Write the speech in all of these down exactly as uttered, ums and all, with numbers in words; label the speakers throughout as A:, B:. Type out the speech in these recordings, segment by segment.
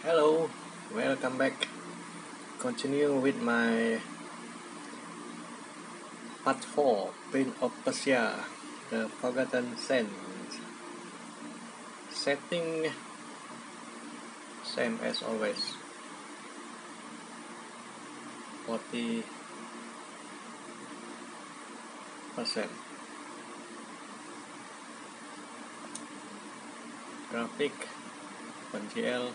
A: Hello, welcome back. Continue with my part four, Prince of Persia, The Forgotten Sands. Setting same as always. forty percent. Graphic OpenGL.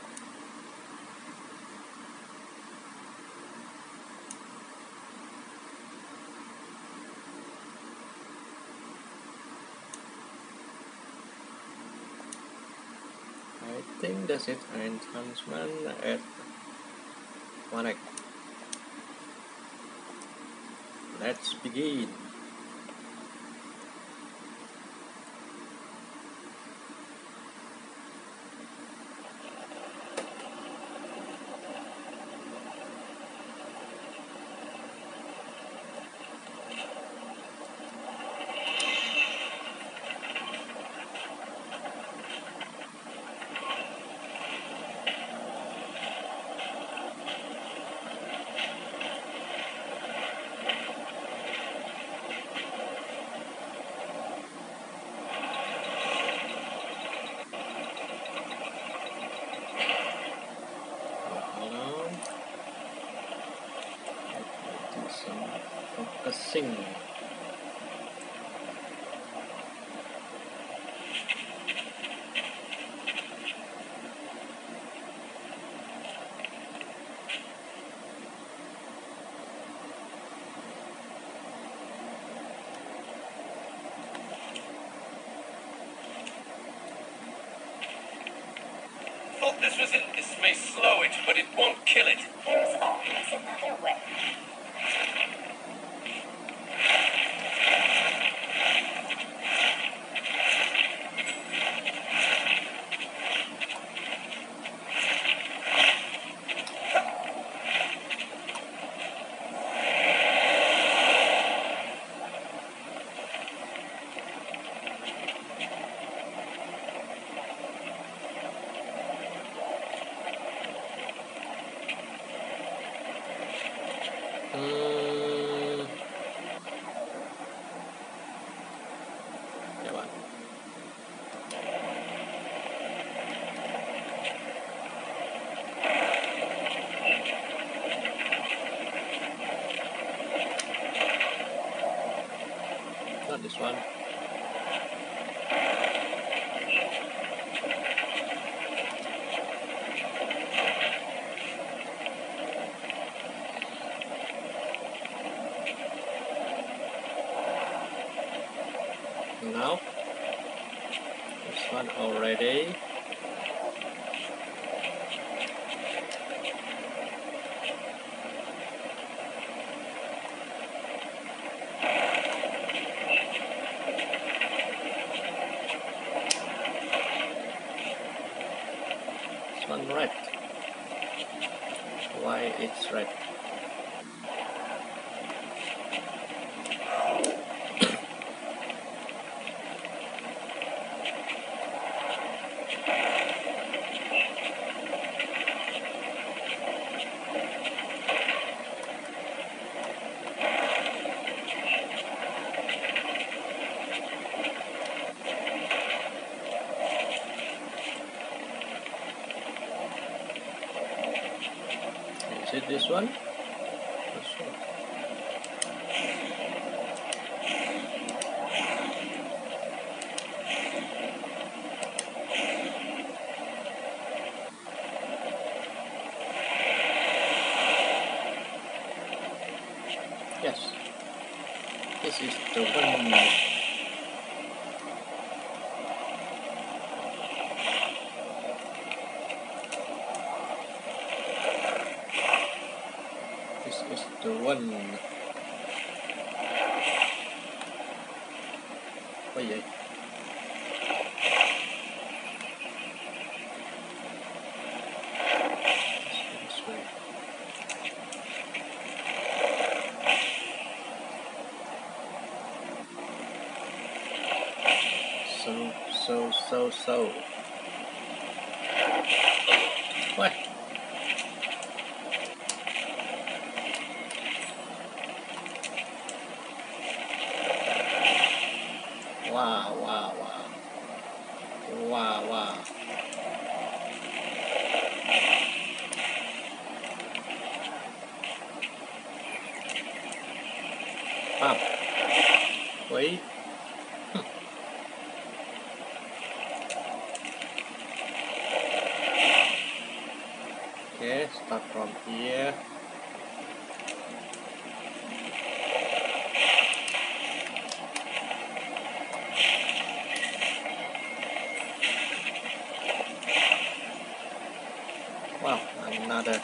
A: I think that's it. Enhancement at one X. Let's begin. Focusing.
B: Thought this was it. This may slow it, but it won't kill it.
C: There's always another way.
A: Hmm. Yeah, what? Not this one. Now, this one already. This one red. Why it's red? Is it this one? This one. Yes. This is the one. This is the one. Oh yeah. This way. So, so, so, so. What? Wow, wow, wow. Wow, wow. Up. Wait. Okay, start from here. Wow, another.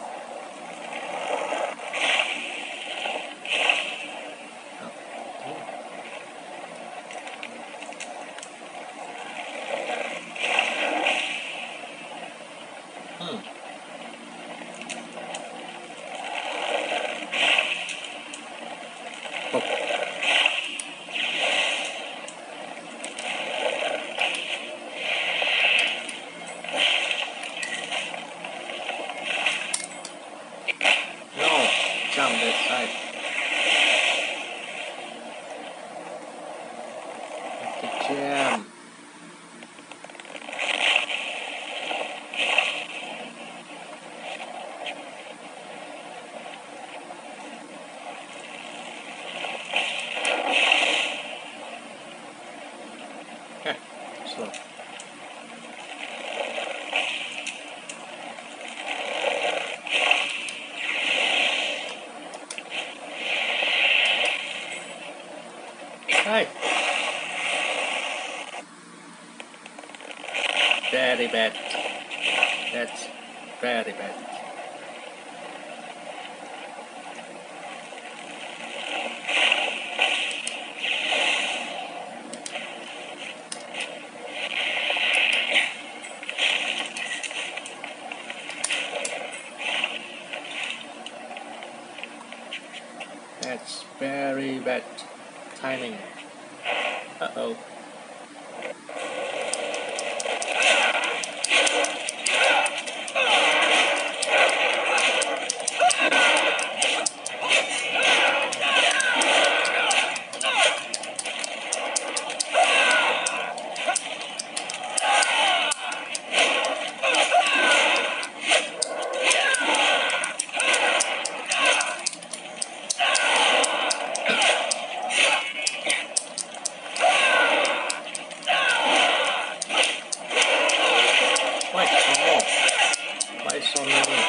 A: Hmm. Oh. No, jump that side. Have to jam. Okay, slow. Hey. Very bad. That's very bad. That's very bad timing. Uh-oh. Why so more? Why so many?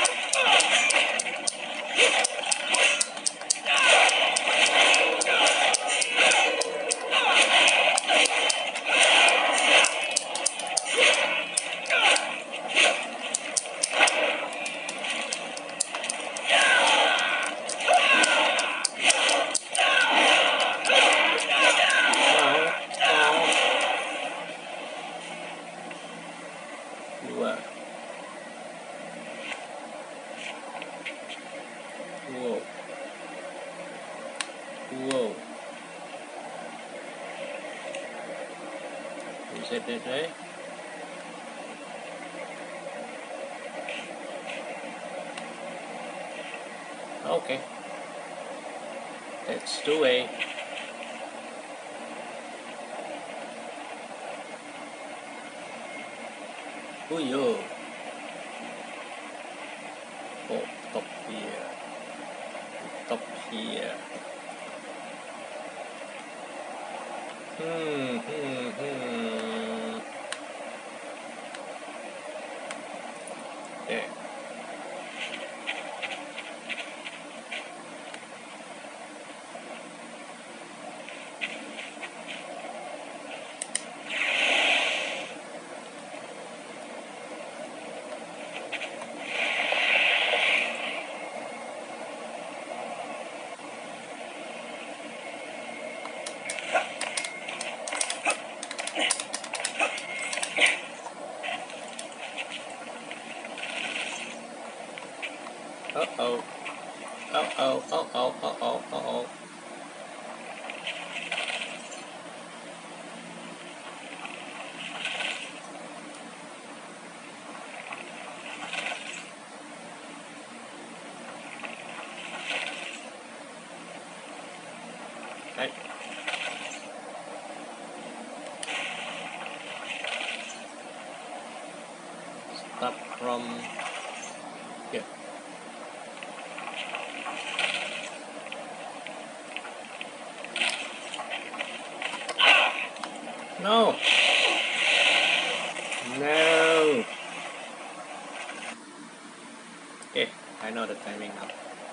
A: Oh, oh. You are. Whoa. Whoa. Is it that way? Okay. That's the way. Oh, yo. Oh, top here. Top here. Hmm, hmm, hmm. Okay. Uh-oh. Uh-oh, uh-oh, uh-oh, uh-oh. Right. Start from here. No. No. Okay, I know the timing now.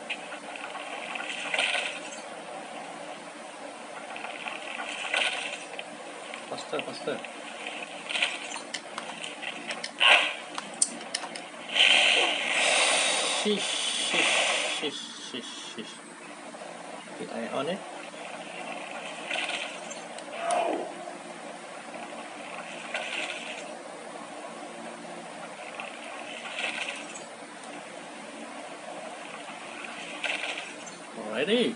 A: Faster, faster. Shish, shish, shish, shish, shish. Did I on it? Alrighty.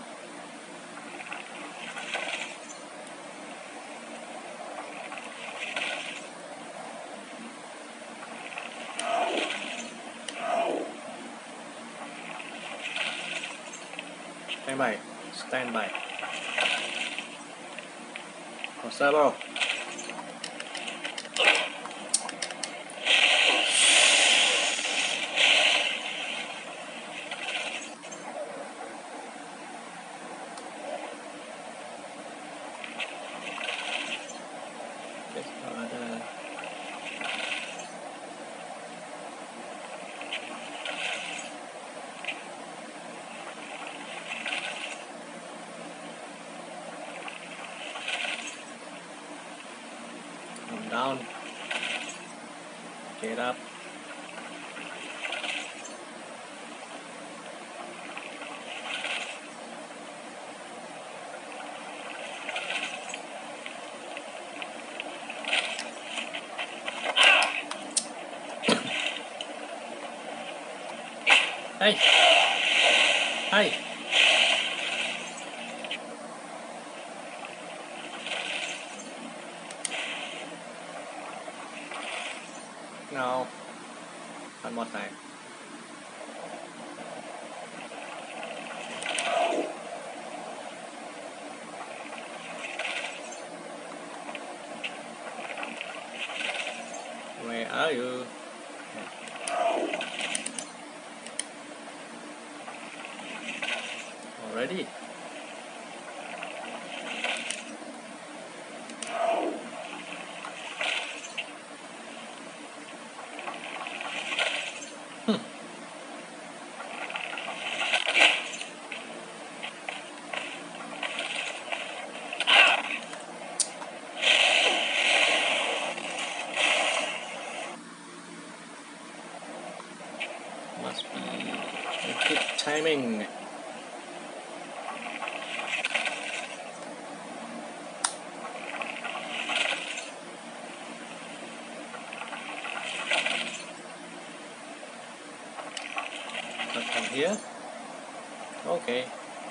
A: Stand by. Stand by. Observe. Just no other. Come down. Get up. Hey! Hey! No. One more time. Where are you? Already? Hmm. Must be a good timing. Not from here? Okay.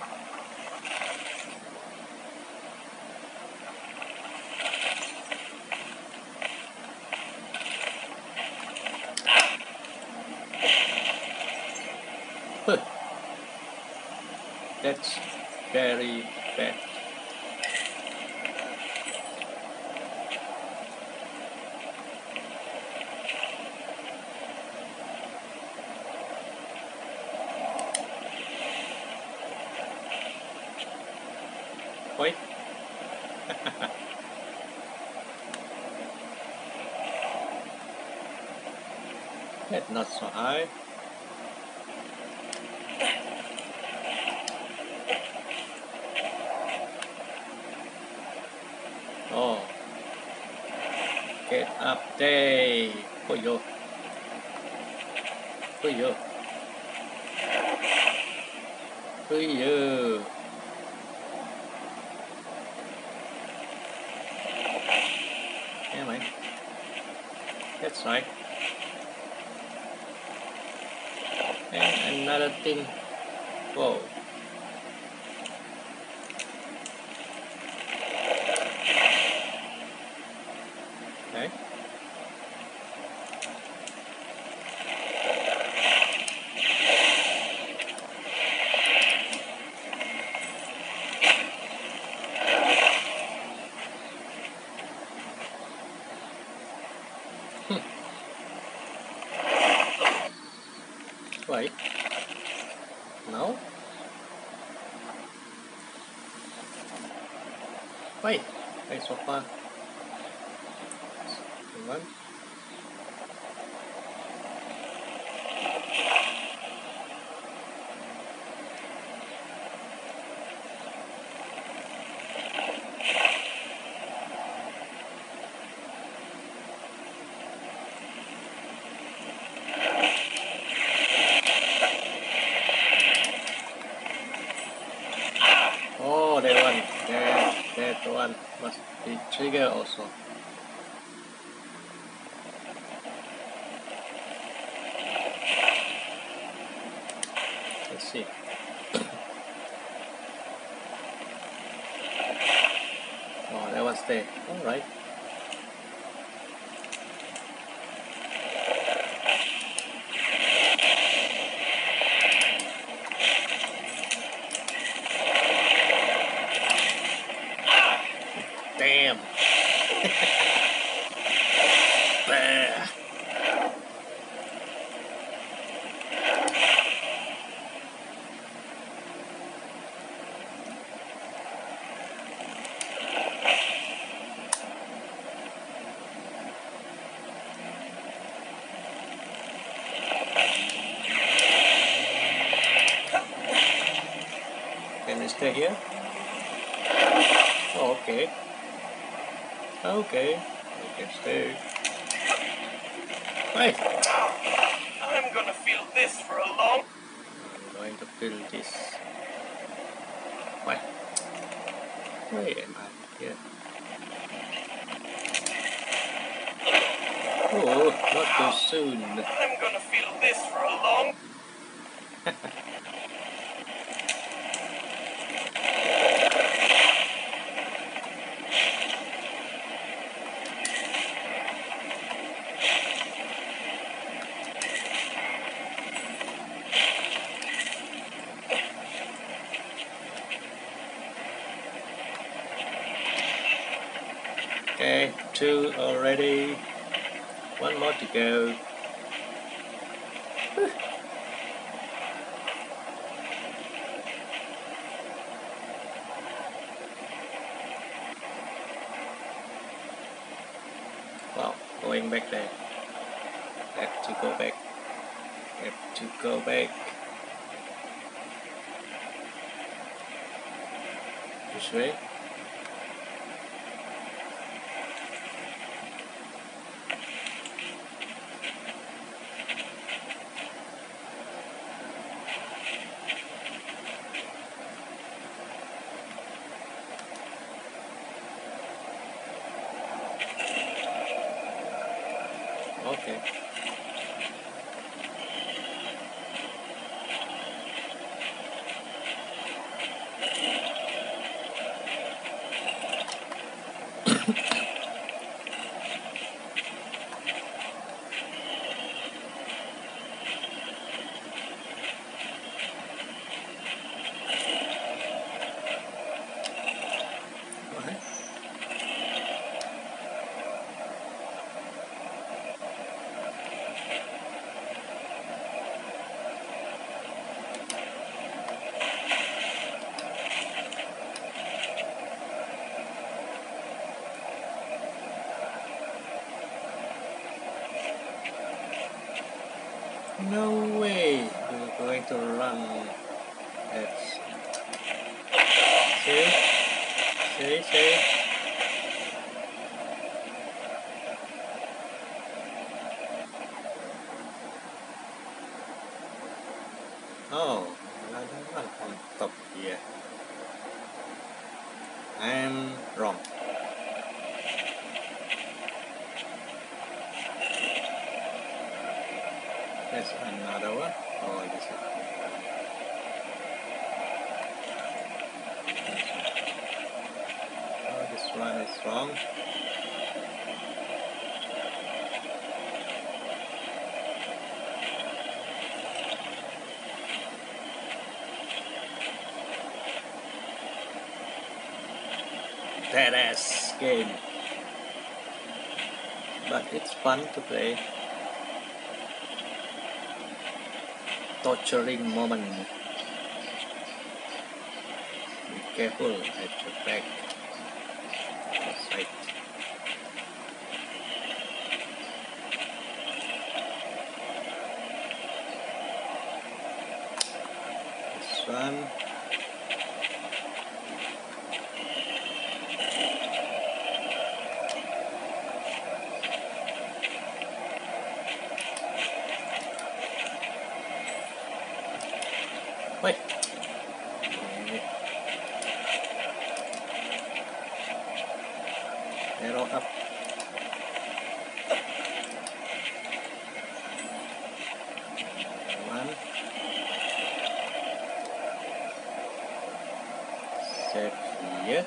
A: Huh. That's very bad. Wait. That's not so high. Oh. Get up there. Ôi vô. Ôi vô. Ôi vô. Yeah, man. That's right. And another thing. Whoa. Okay. Why? No? Why? Why so far? Come on. Oh, that one. That, that one must be trigger also. Let's see. Oh, that was there. Alright. Damn. Bah. Can we stay here? Oh, okay. Okay. We can stay. Wait.
B: I'm gonna feel this for a long...
A: I'm going to fill this. Why? Where am I? Here. Oh, not too soon.
B: I'm gonna feel this for a long...
A: Okay, two already. One more to go. Wow, going back there. Have to go back. Have to go back. This way. Okay. Alright. No way you're going to run. That's see, see, see. Oh, another one on top here. I'm wrong. There's another one. Oh, this is. Oh, this one is wrong. Badass game. But it's fun to play. torturing moment. Be careful at the back. Side. This one. Wait. Arrow up. One. Set here.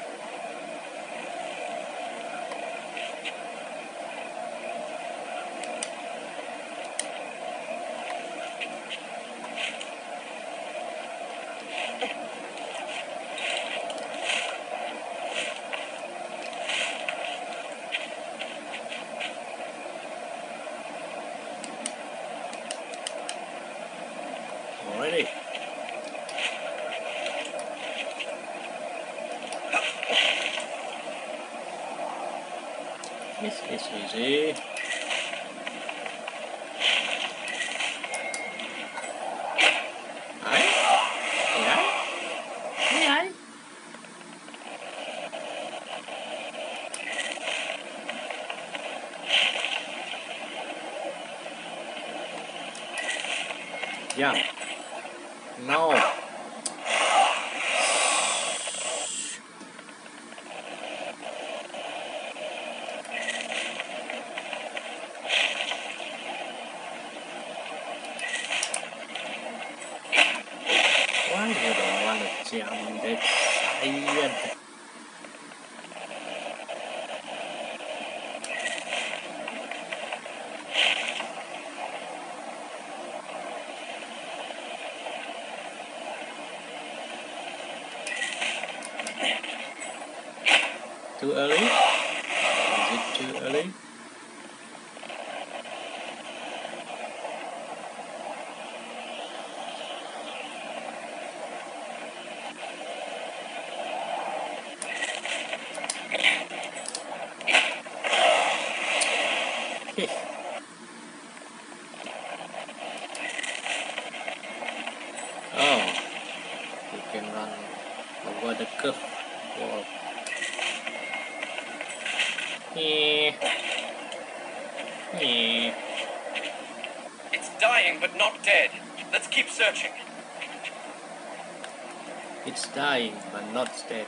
A: Already. This is easy. Aye? Yeah? Yeah? Jump. No. Why you don't want to jump that side? Too early? Is it too early? Oh, you can run over the curve wall. Yeah. Yeah.
B: It's dying but not dead. Let's keep searching.
A: It's dying but not dead.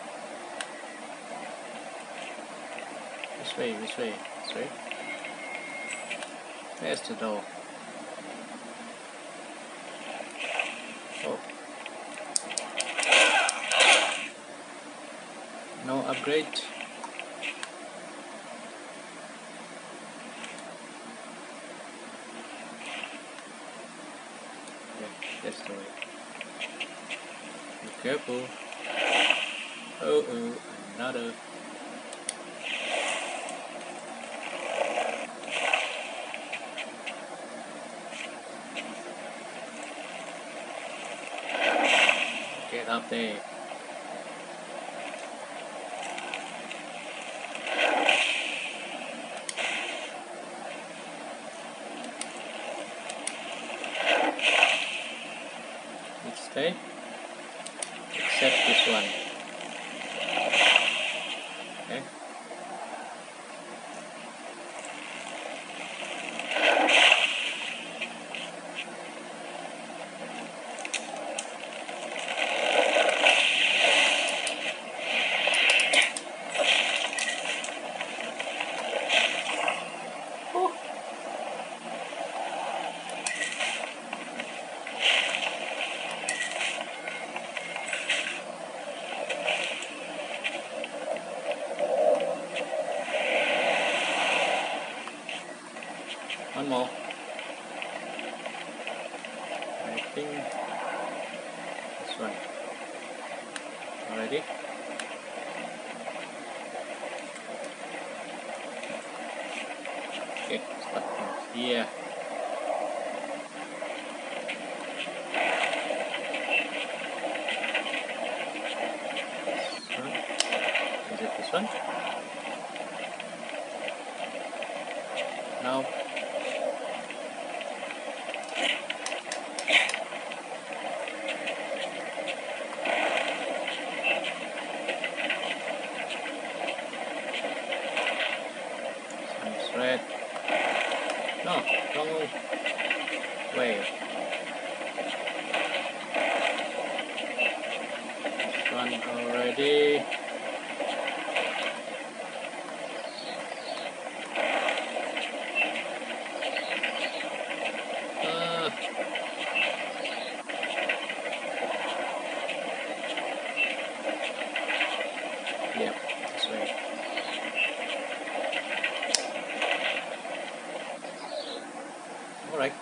A: This way, this way, this way. There's the door. Oh. No upgrade. Okay, that's the way. Be careful. Oh oh, another. Get up there. Let's stay. Except this one. Okay. One more. I think this one. Already? Okay, start from here. Wait. This one already. Uh, yep, this way. Alright.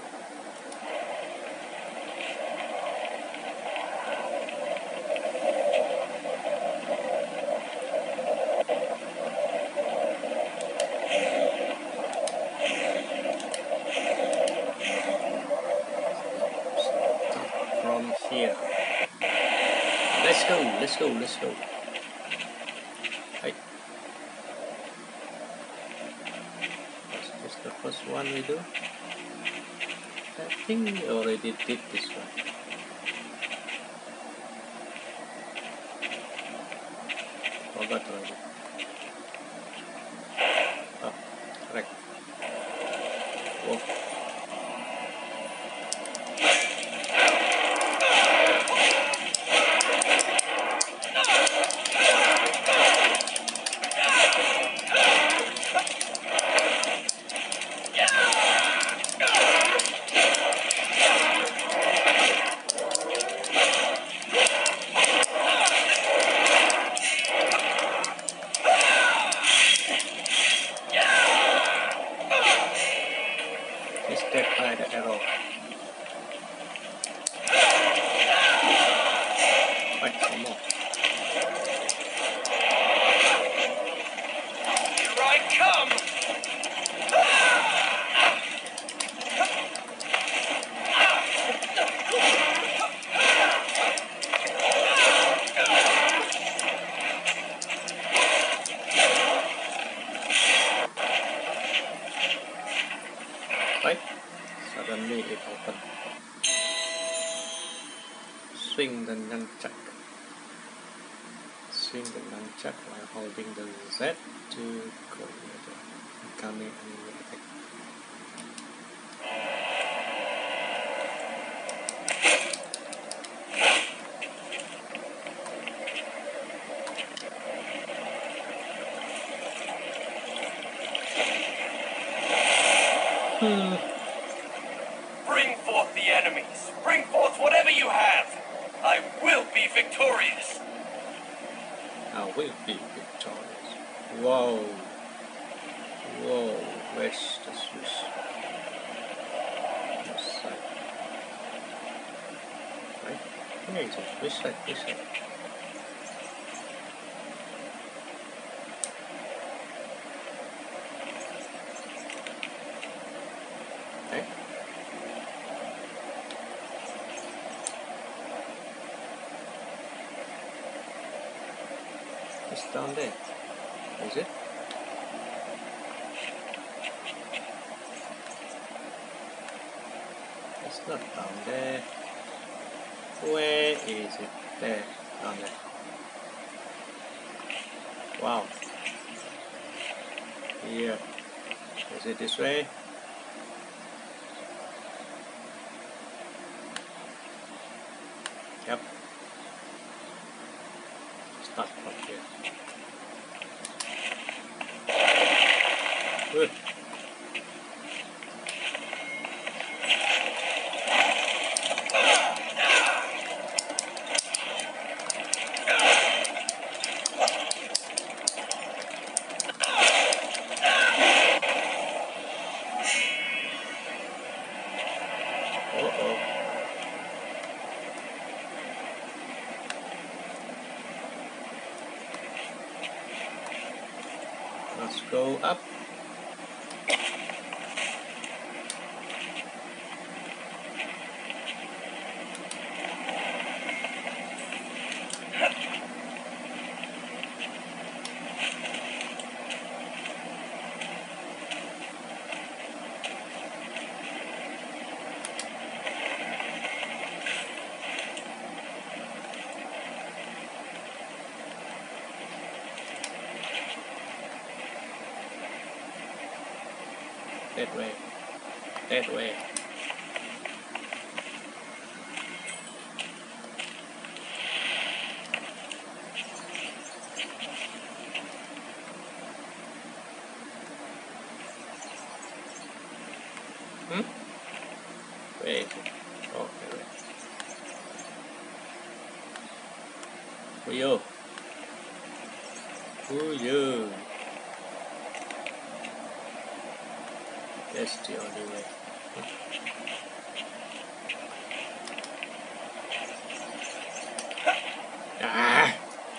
A: From here. Let's go, let's go, let's go. Right. Was this the first one we do? I think we already did this one. Forgot already. Oh, correct. Whoa. He's dead by the arrow. Right, some more.
B: Here I come!
A: Right? Suddenly it opened. Swing the nunchuck. Swing the nunchuck while holding the Z to go near the incoming enemy attack. Hmm.
B: Bring forth the enemies. Bring forth whatever you have. I will be victorious.
A: I will be victorious. Whoa. Whoa. Where's the Swiss? This side. Right? Where is it? This side, this side. Okay. It's down there. Is it? It's not down there. Where is it? There. Down there. Wow. Here. Is it this way? Yep. Start from here. Good. Uh-oh. Let's go up. That way. That way. Where is it? Oh, there it is. Puyo. Puyo. That's the only way. Ah!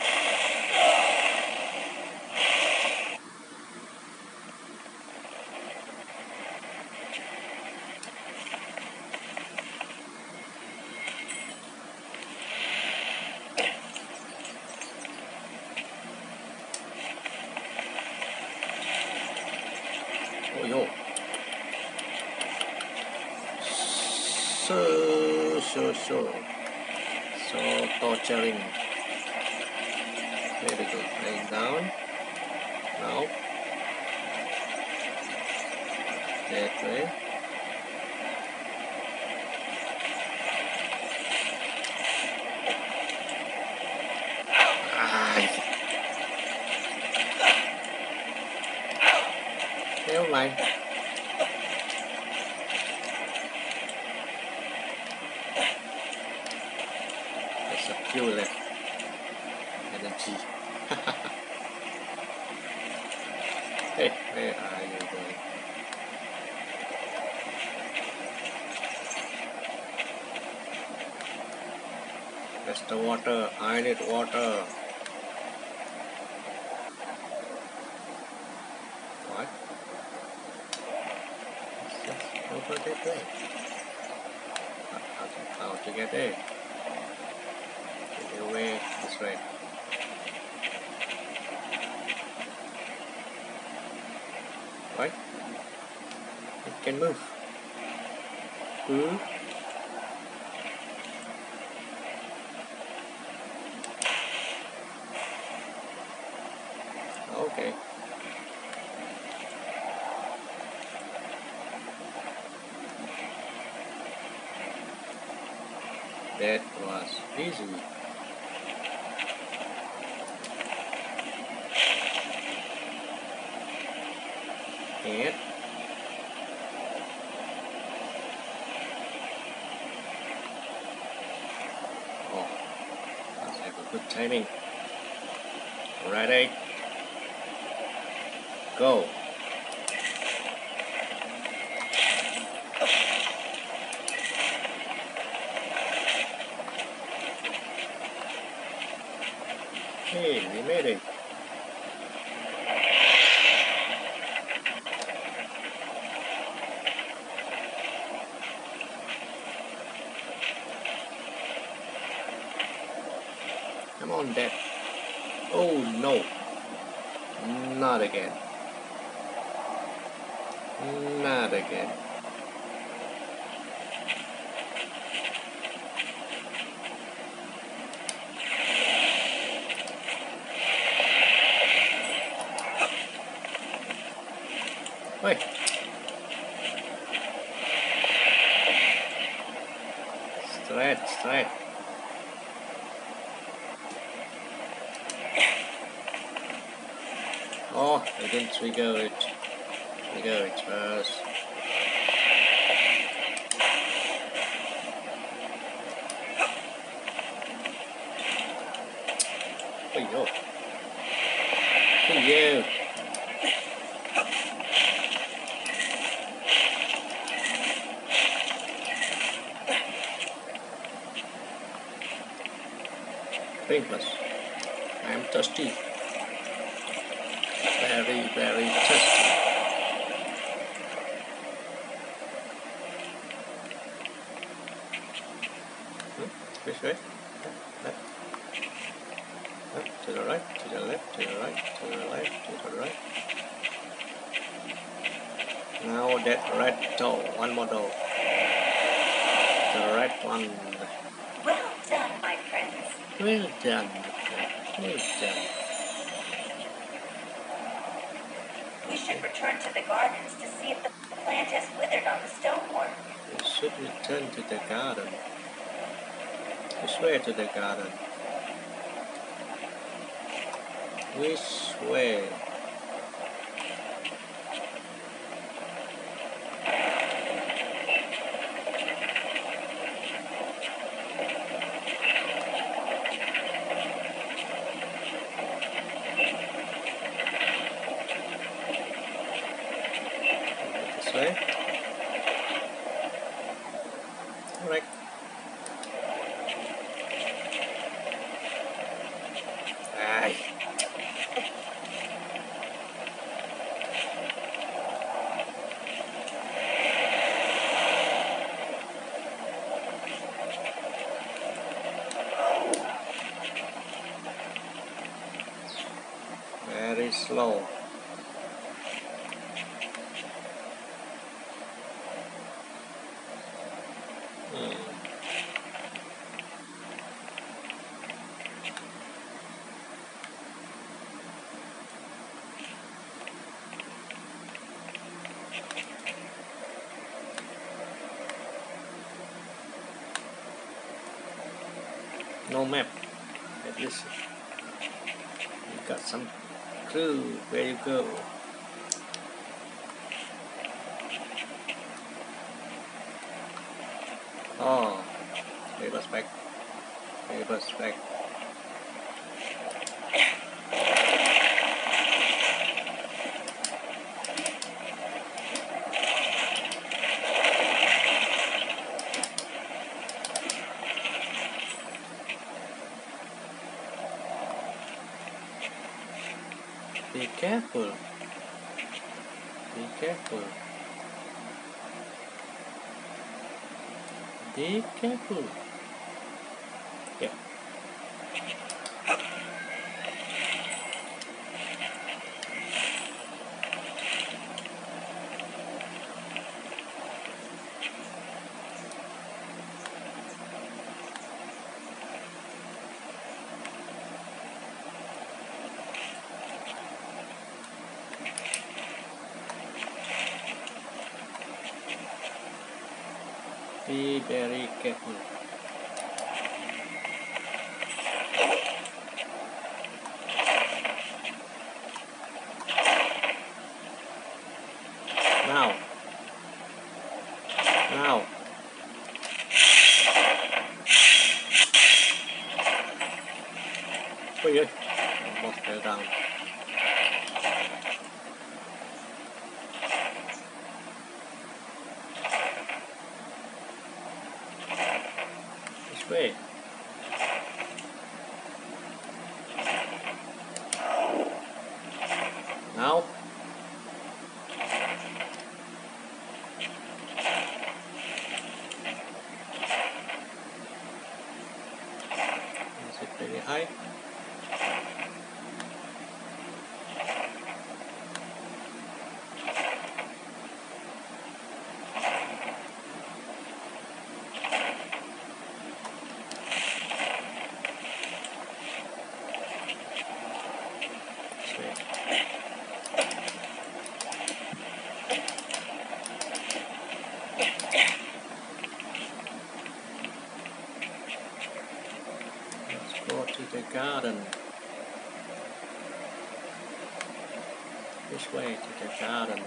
A: Oh yo. So, so, so. So torturing. Very good. Laying down. Now. That way. Ah! Never mind. There's a few left. Energy. Hey, where are you going? That's the water. I need water. What? It's just over that way. How to, how to get there? The way this way. Right? It can move. Hmm? Okay. That was easy. And oh, let's have a good timing. Ready? Go. Hey, we made it. Come on, Dad. Oh no. Not again. Not again. Wait. Straight, straight. Oh, I didn't trigger it. Trigger it first. Oh yo. Oh yo. Paintless. I am thirsty. Very, very thirsty. Hmm? Which way? Left. Left, to the right, to the left, to the right, to the left, to the right. Now that red door, one more door. To the right one.
C: Well done, my friends.
A: Well done, my friend. Well done.
C: We should return to the gardens to see if the plant has withered on the stonework.
A: We should return to the garden. Which way to the garden? Which way? Correct. Aye. Very slow. Hmm. No map. At least you got some clue where you go. Oh, reverse back. Reverse back. Be careful. Be careful. Be careful. Yeah. Be very careful. Now. Now. Ôi ơi, một cái down. This way. Now. Is it very high? This way. Let's go to the garden. This way to the garden.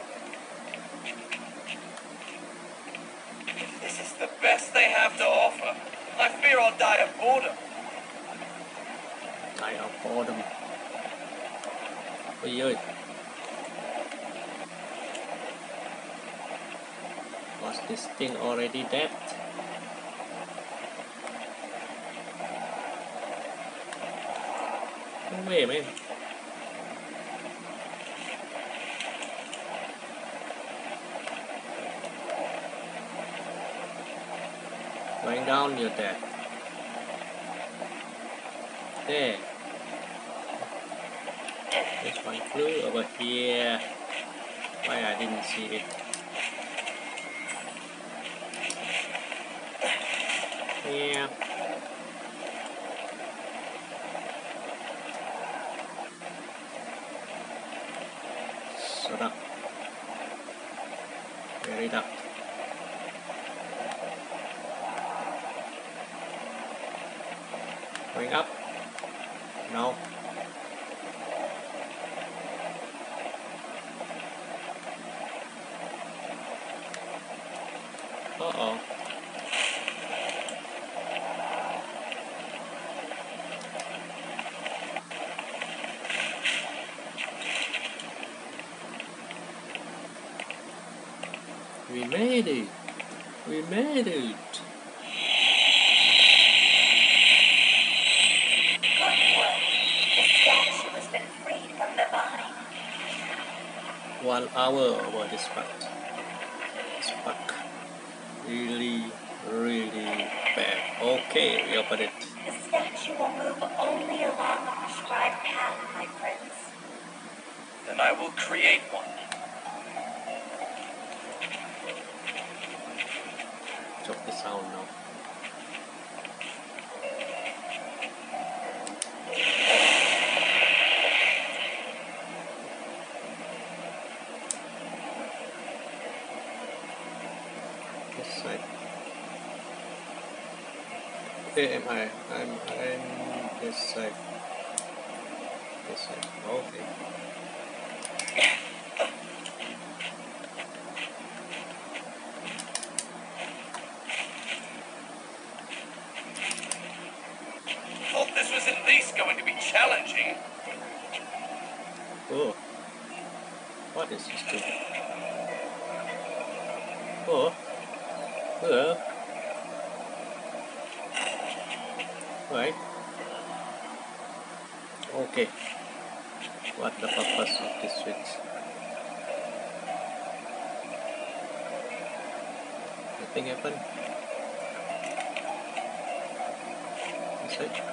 B: This is the best they have to offer. I fear I'll die of boredom.
A: Die of boredom. Ôi ơi. Was this thing already dead? No way, man. Going down, you're dead. There. There's one clue over here. Why I didn't see it? Yeah. Shut up. Very dark. Going up. No. Uh-oh. We made it. We made it.
C: from the vine.
A: One hour over this part. This part really, really bad. Okay, we open it.
C: The statue will move only along the prescribed path, my prince.
B: Then I will create one.
A: Chop the sound now. This side. Where am I? I'm I'm this side. This side. Okay.
B: Thought this was at least going to be challenging.
A: Oh. What is this thing? Oh. Hello. Right. Okay. What the purpose of this switch? Nothing happened. This side.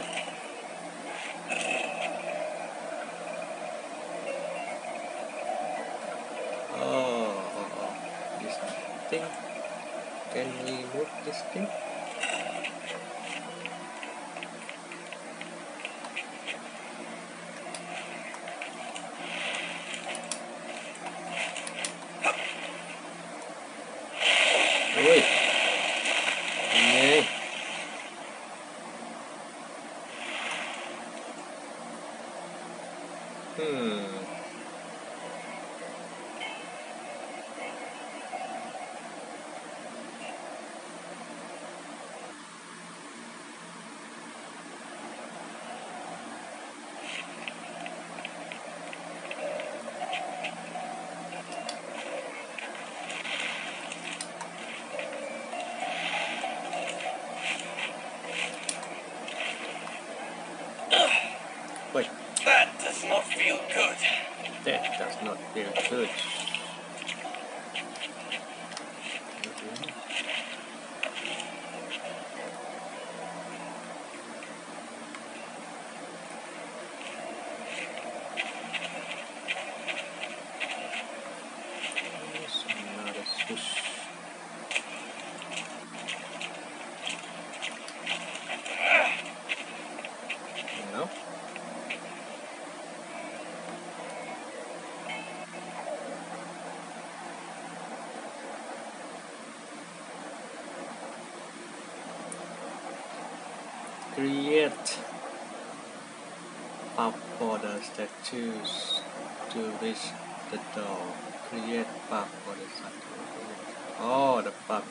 A: Oh, oh, oh. This thing. Can we move this thing? Wait. Nee. Hmm. Wait.
B: That does not feel good.
A: That does not feel good. There's another switch. No. Create path for the statues to reach the door. Create path for the statue. Oh, the path.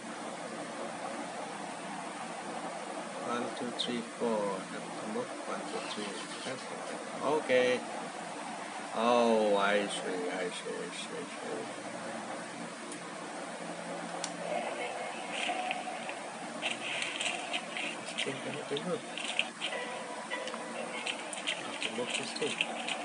A: One, two, three, four. Have to move. One, two, three. Okay. Oh, I see. I see. I see. I see. This thing cannot be moved. I have to move this thing.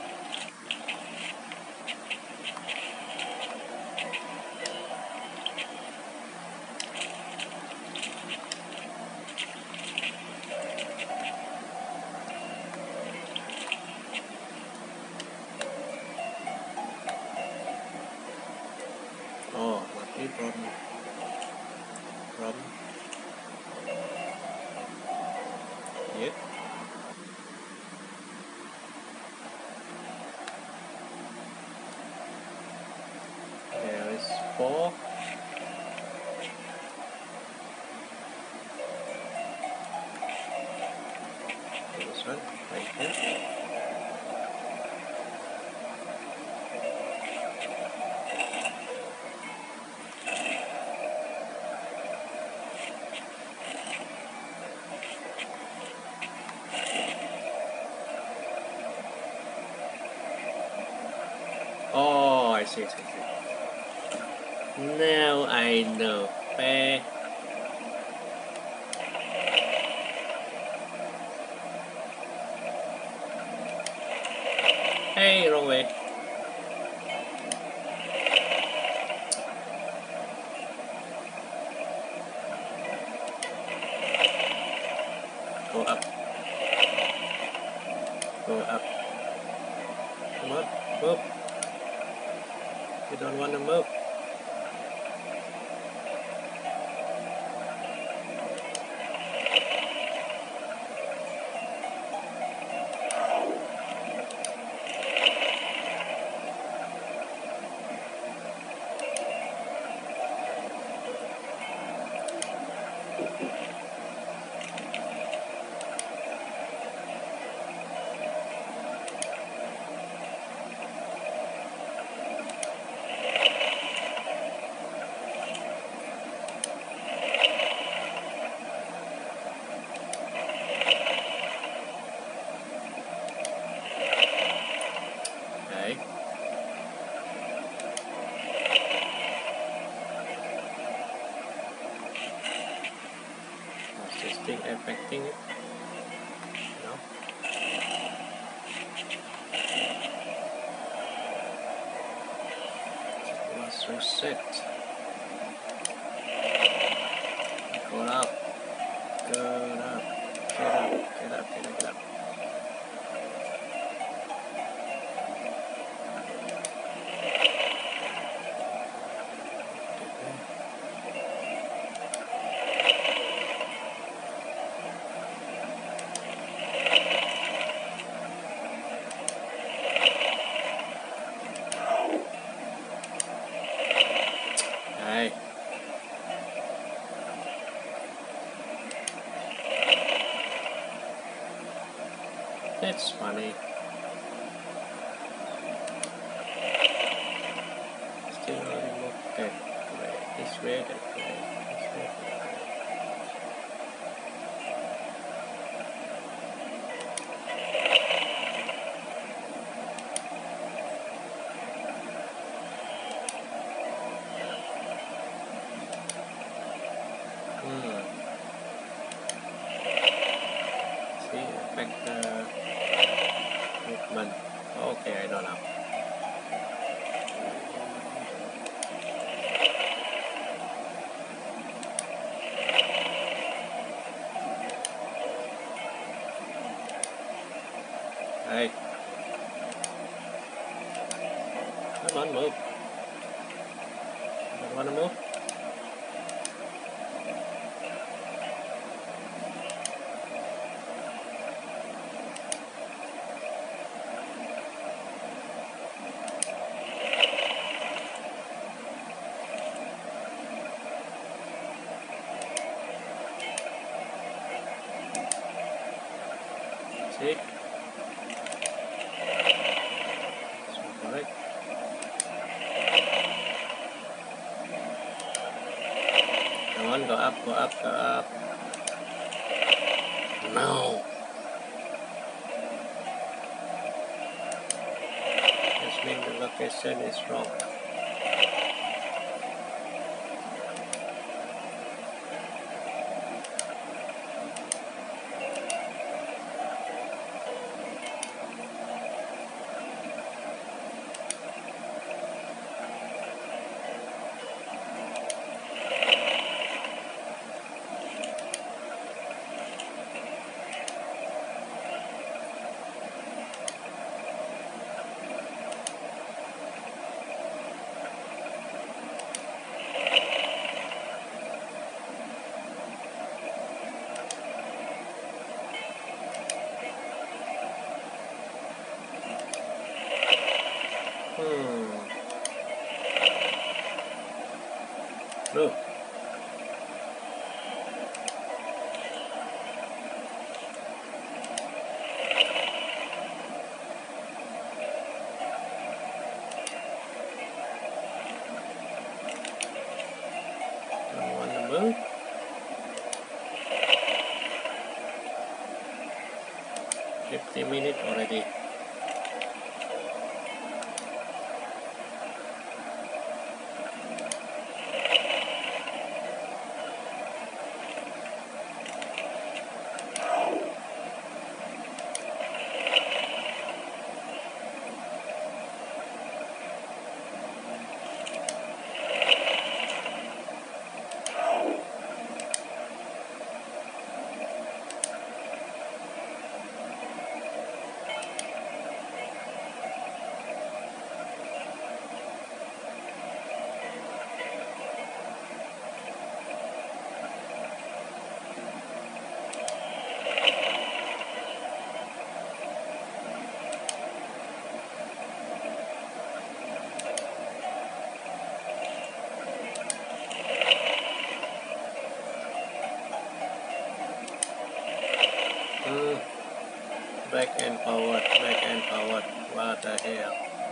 A: Oh, what the problem? Problem? Yeah. There is four. This one, right here. Oh, I see, I see, I see. Now I know. Eh. Hey, go up. Go up. Come on, move. You don't want to move. Affecting it? No. Let's reset. Go up. Go up. Get up. Get up. Get up. Get up. That's funny. Still only move that way. This way, that way. This way, that way. Hmm. See, affect the movement. Okay, I know now. Hey. Come on, move. You don't want to move? See? It's not correct. Come on, go up, go up, go up. No! This means the location is wrong. Hmm. Look. Don't want to move. Fifty minutes already. Mm. Back and forward, back and forward. What the hell?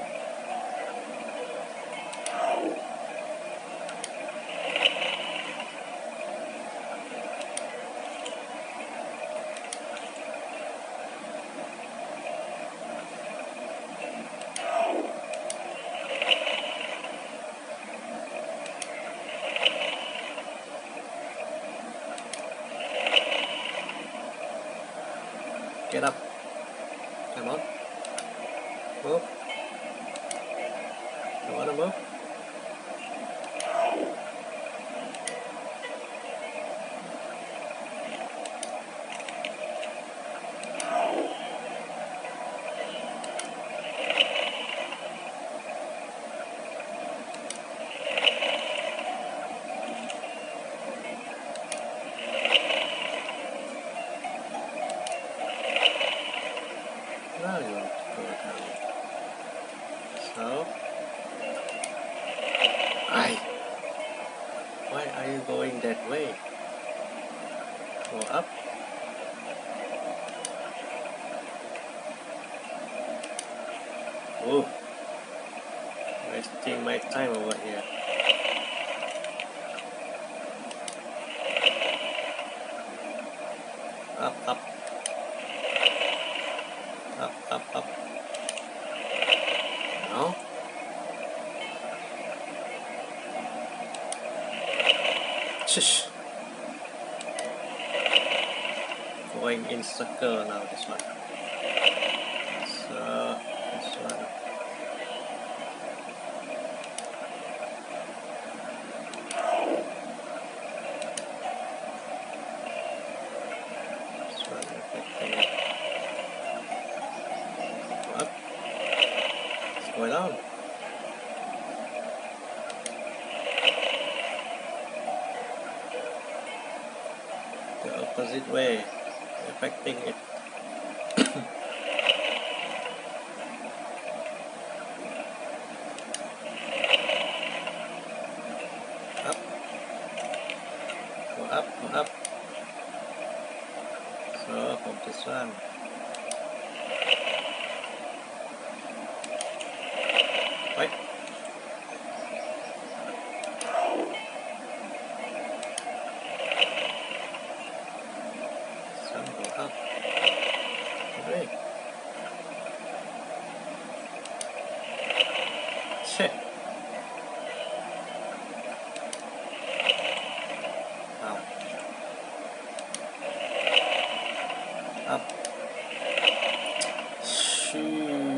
A: Get up. Come on. Move. You wanna move? Now you want to go down. So, I. Why are you going that way? Go up. Oh, wasting my time over here. Up, up. Up, up, up. No? Shush. Going in circle now, this one. So, this one. This one affecting it. Go up. Let's go down. The opposite way, affecting it. Up. Go up, go up. So, from this one. Right. Some go up. Hooray. Shit. Now. Up. Shoo.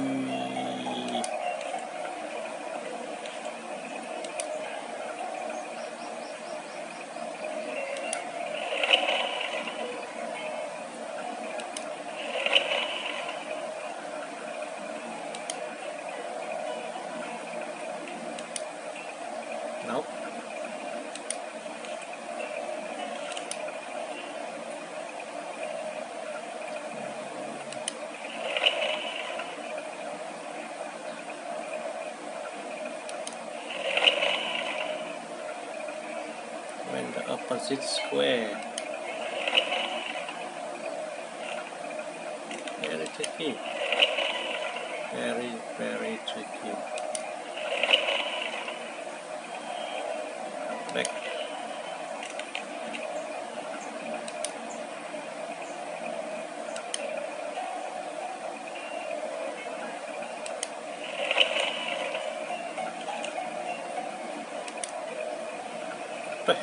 A: Nope. When the opposite square. Very tricky. Very, very tricky. Back. Back.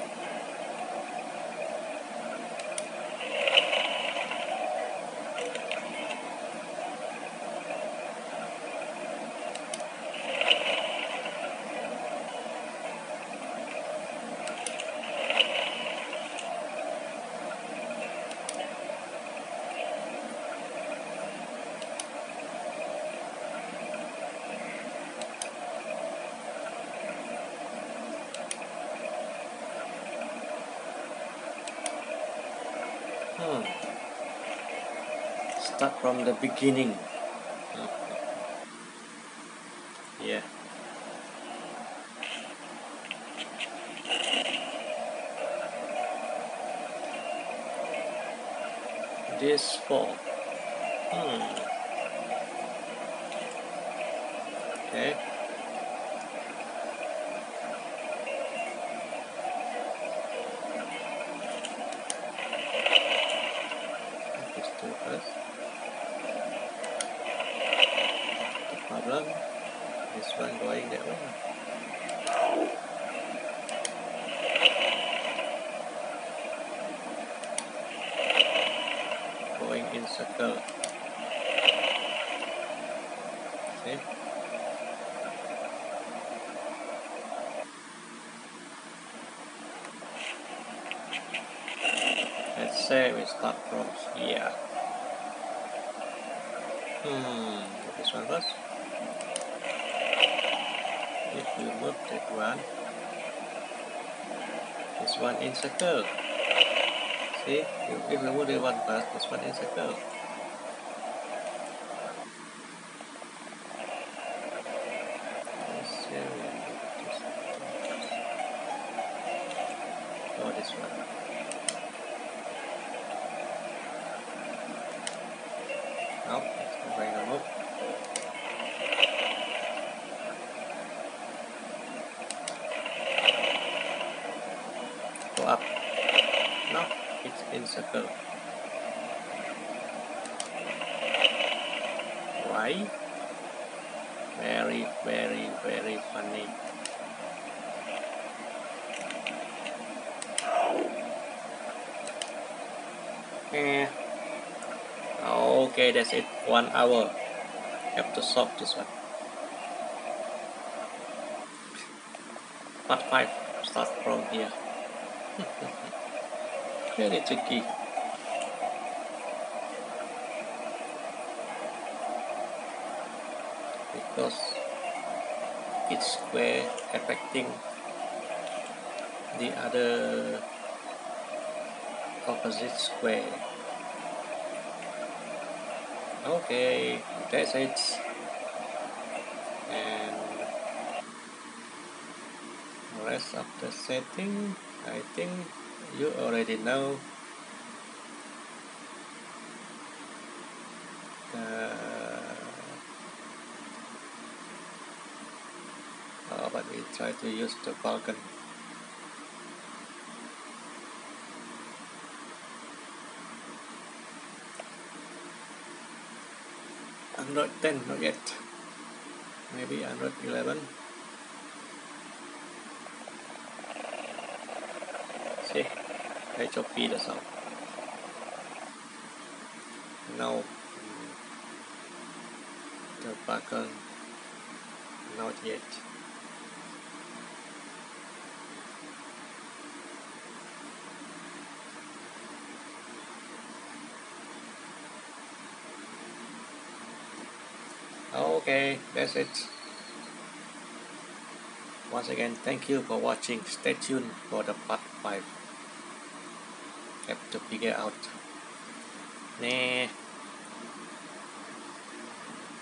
A: Hmm. Start from the beginning. Yeah. this four. Hmm. Okay. This two first. The problem, this one going that way. Going in circle. See? Let's say we start from here. Hmm, this one first. If we move that one, this one in circle. See, if we move the one first, this one in circle. Oh, this one. Nope, it's not going to move. Go up. No, it's in circle. Why? Very, very, very funny. Eh. Okay, that's it. One hour. Have to solve this one. Part five. Start from here. Very tricky. Because each square affecting the other opposite square. Okay, that's it. And the rest of the setting, I think you already know. Uh, oh, but we try to use the Falcon. Android ten, not yet. Maybe Android eleven. See, I copy the sound. Now the Falcon, not yet. Okay, that's it. Once again, thank you for watching. Stay tuned for the part five. Have to figure out. Nah.